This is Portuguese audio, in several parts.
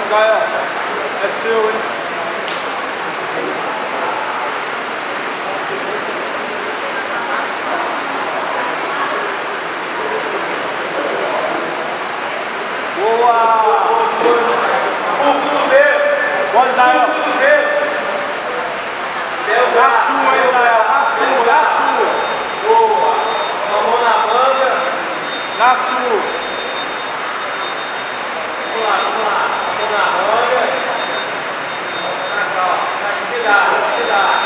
Gael, é seu, hein? Boa! Pode, Gael. Na sua, hein, Gael? Na sua, na sua. Boa! Uma mão na manga. Na sua. Vamos lá, vamos lá. Uma mão na manga. Na calma. Cuidado, cuidado.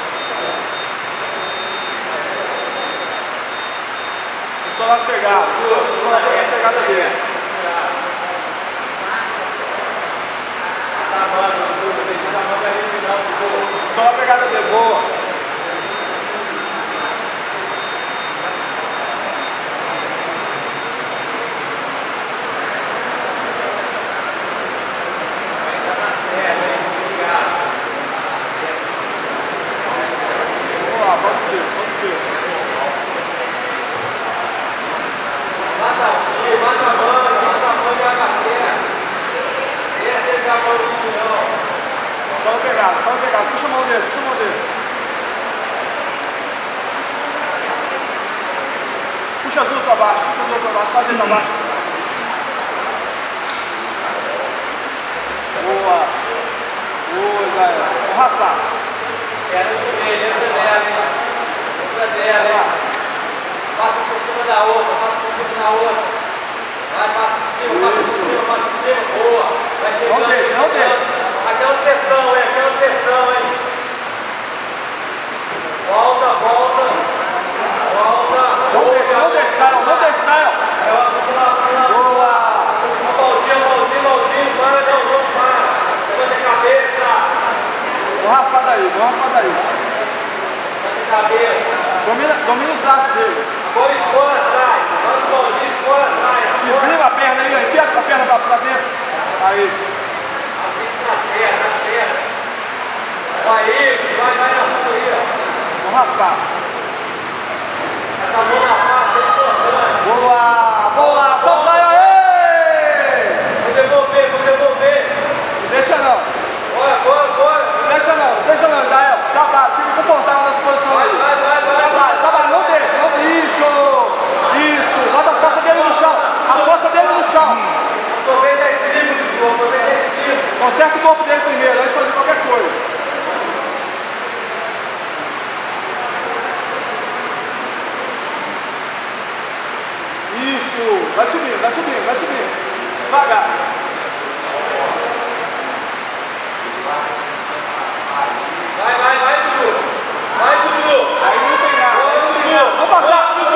Só nas pegadas. Só nas pegadas dele. Só na pegada dele. Boa. Vamos lá, pode ser, pode ser. Mata a manga e vai bater. Essa é a mão do milhão. Só na pegada, puxa a mão dele, puxa a mão dele. Puxa as duas pra baixo, faz ele pra baixo. Boa. Boa, Gael. Vamos arrastar. Entra dela. Passa por cima da outra, Vai, passa por cima, boa. Vai chegando. Não deixa. Aquela pressão, hein? Volta. Não deixa, Gael. Boa. Baldinho, para. Levanta a cabeça. Vamos raspar daí. Levanta a cabeça. Domina os braços dele. Agora escola atrás. Manda o baldinho, escola atrás. Esgrima a perna aí, enfia a perna pra dentro. Aí. Nas pernas. Vai isso, vai na sua aí, ó. Vamos raspar. Essa mão na face é importante. Boa. Só sai aí. Vou devolver. Não deixa não. Bora. Não deixa não, Gael. Fica confortável nessa posição aí. Vai, não deixa. Isso. Bota as costas dele no chão. Aproveita esse livro. Conserta o corpo dele primeiro, antes de fazer qualquer coisa. Isso. Vai subindo. Devagar. Vai, Dudu. Aí não tem nada. Vamos passar.